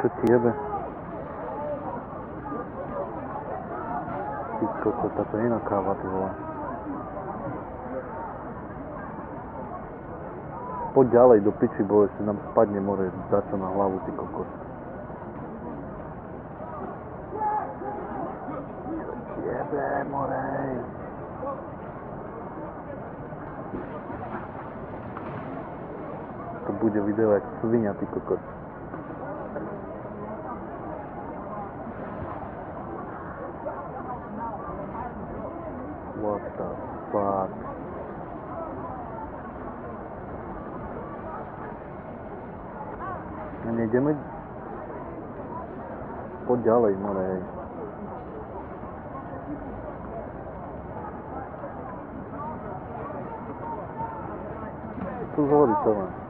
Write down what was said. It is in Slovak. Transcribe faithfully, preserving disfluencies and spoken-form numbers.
Čo ti jebe? Ty koko, táto je iná káva, ty vole. Poď ďalej do piči, bo ešte nám spadne more dačo na hlavu, ty kokos. Čo ti jebe, morej? To bude video jak svinia, ty kokos. What the fuck? A nejdeme? Poď ďalej, more, hej. Tu zhovorí to len.